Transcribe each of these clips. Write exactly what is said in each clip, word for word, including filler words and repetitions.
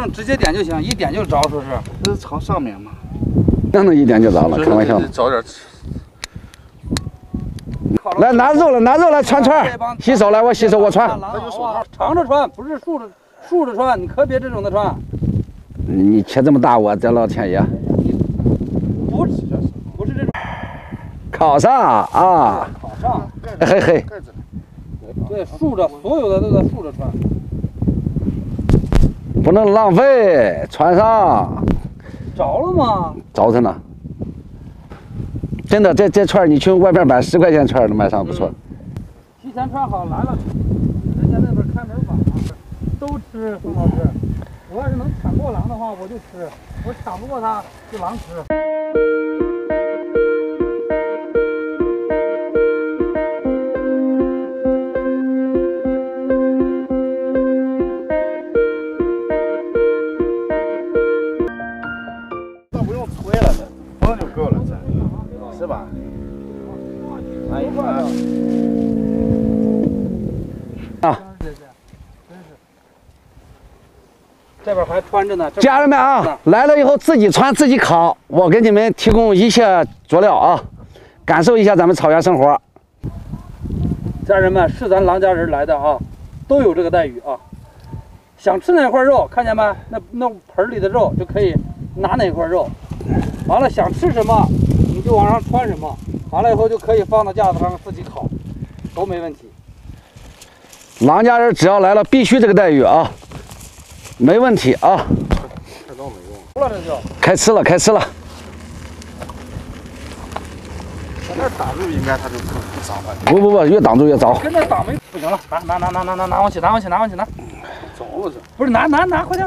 种直接点就行，一点就着，说是。 这是朝上面嘛？ 那能一点就着了？开玩笑。 找点。 来拿肉了，拿肉来穿穿，洗手来，我洗手我穿。 他有手套，长着穿，不是竖着竖着穿，你可别这种的穿。 你切这么大，我这老天爷。 不是不是这种。 烤上啊！ 烤上。 嘿嘿。 对，竖着，所有的都在竖着穿。 不能浪费，穿上。 着了吗？ 着着呢。真的，这这串你去外面买十块钱串都买上不错。 嗯、提前穿好来了，人家那边开门晚，都吃。宋老师，我要是能抢过狼的话，我就吃；我抢不过他，就狼吃。 那不用吹了，这风就够了，这。是吧？哎呀！ 啊！ 这边还穿着呢。 家人们啊，来了以后自己穿自己烤，我给你们提供一切佐料啊，感受一下咱们草原生活。 家人们，是咱狼家人来的啊，都有这个待遇啊。想吃哪块肉，看见没？那那盆里的肉就可以拿哪块肉。完了，想吃什么？你就往上穿什么，完了以后就可以放到架子上自己烤，都没问题。 狼家人只要来了，必须这个待遇啊，没问题啊。 这都没用。 出了这就开吃了，开吃了。 在那挡住，应该它就不不着了。 不不不，越挡住越着。 跟那挡没不行了，拿拿拿拿拿拿拿往起，拿往起，拿往起拿。 着了这。 不是拿拿拿，快点。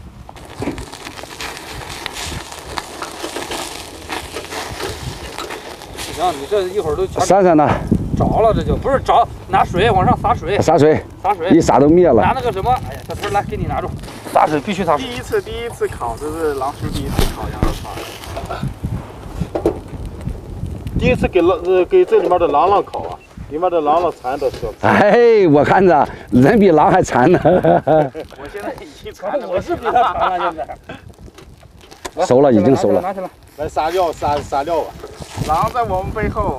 行，你这一会儿都全闪闪的， 着了，这就不是着，拿水往上洒水， 洒水， 洒水， 一洒都灭了。 拿那个什么，哎呀，小春来，给你拿住，洒水必须洒水。 第一次，第一次烤，这是狼叔第一次烤羊肉串。第一次给狼呃给这里面的狼狼烤啊，里面的狼狼馋的时候。 哎，我看着人比狼还馋呢。 我现在已经馋了， 我是比他馋了，现在。 熟了，已经熟了。 拿起来， 来撒料，撒撒料吧。狼在我们背后。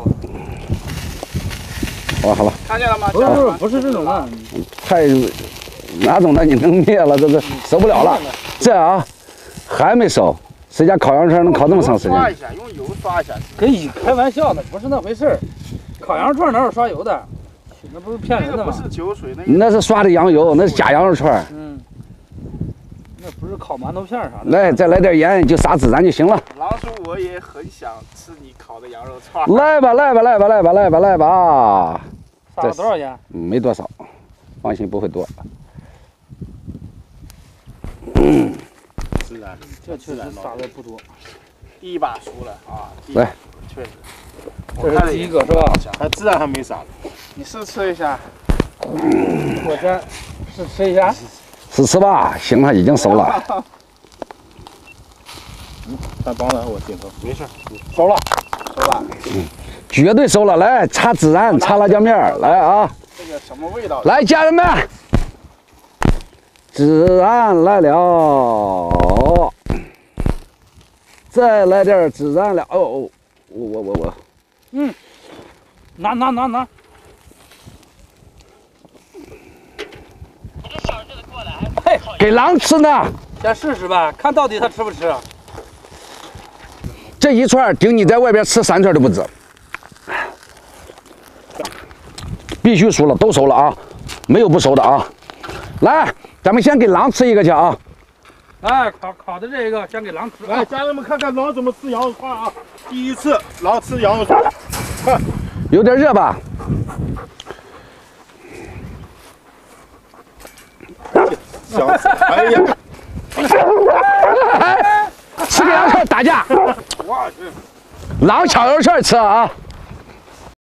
好了好了， 看见了吗？不是不是不是这种的， 太哪种的你能灭了，这是熟不了了。这啊还没熟，谁家烤羊肉串能烤这么长时间？ 刷一下，用油刷一下。 跟你开玩笑呢，不是那回事儿。烤羊肉串哪有刷油的？那不是骗人的吗？ 那个不是酒水，那个那是刷的羊油，那是假羊肉串。 嗯，那不是烤馒头片啥的。 来，再来点盐，就撒孜然就行了。 狼叔，我也很想吃你烤的羊肉串。 来吧，来吧，来吧，来吧，来吧，来吧。 撒了多少盐？ 没多少，放心不会多。嗯， 孜然， 这确实撒的不多。 第一把熟了啊！ 来， 确实。 这是第一个是吧？ 还孜然还没撒，你试吃一下。 我先试吃一下。 试吃吧，行了，已经熟了。 嗯，再帮着我顶头，没事， 熟了， 熟了。 嗯，绝对熟了。来，擦孜然，擦辣椒面儿，来啊！ 这个什么味道？ 来，家人们，孜然来了，再来点孜然了。哦哦，我我我我， 嗯，拿拿拿拿。嘿， 给狼吃呢。 先试试呗，看到底他吃不吃。 这一串顶你在外边吃三串都不止。必须熟了，都熟了啊，没有不熟的啊。来，咱们先给狼吃一个去啊。 哎，烤烤的这个先给狼吃。 来，家人们看看狼怎么吃羊肉串啊！第一次狼吃羊肉串，看， 有点热吧？ 想死！哎呀， 吃个羊肉串打架， 我去， 狼抢羊肉串吃啊！